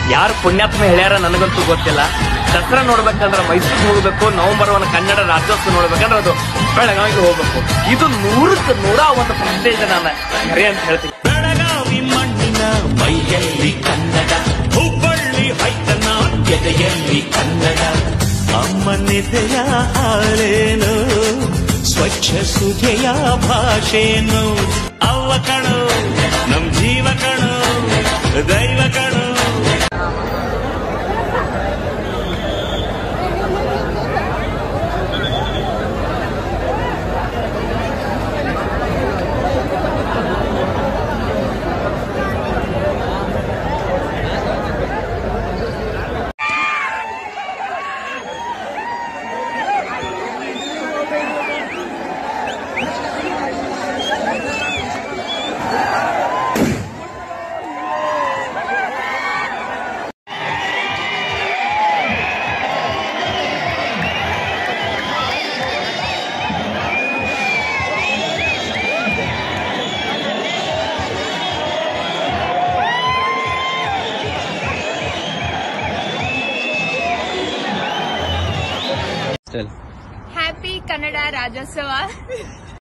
ಯಾರು ಪುಣ್ಯಾತ್ಮ ಹೇಳ್ಯಾರ ನನಗಂತೂ ಗೊತ್ತಿಲ್ಲ. ದಸರಾ ನೋಡ್ಬೇಕಂದ್ರೆ ಮೈಸೂರಿಗೆ ಹೋಗ್ಬೇಕು, ನವೆಂಬರ್ 1 ಕನ್ನಡ ರಾಜ್ಯೋತ್ಸವ ನೋಡ್ಬೇಕಂದ್ರೆ ಅದು ಬೆಳಗಾವಿಗೆ ಹೋಗ್ಬೇಕು. ಇದು 100% ನಾನು ಕರೆ ಅಂತ ಹೇಳ್ತೀನಿ. ಬೆಳಗಾವಿ ಮಣ್ಣಿನ ಮೈಯಲ್ಲಿ ಕನ್ನಡ, ಹುಬ್ಬಳ್ಳಿ ಹೈತನ ಎದೆಯಲ್ಲಿ ಕನ್ನಡ. ಅಮ್ಮನೆದೆಯ ಹಾರೇನು, ಸ್ವಚ್ಛ ಸುಧೆಯ ಭಾಷೆನು. ಅವ್ವ ಕಣು ನಮ್ ಜೀವ ಕಣು, ದೈವ ಕಣು. ಹ್ಯಾಪಿ ಕನ್ನಡ ರಾಜ್ಯೋತ್ಸವ.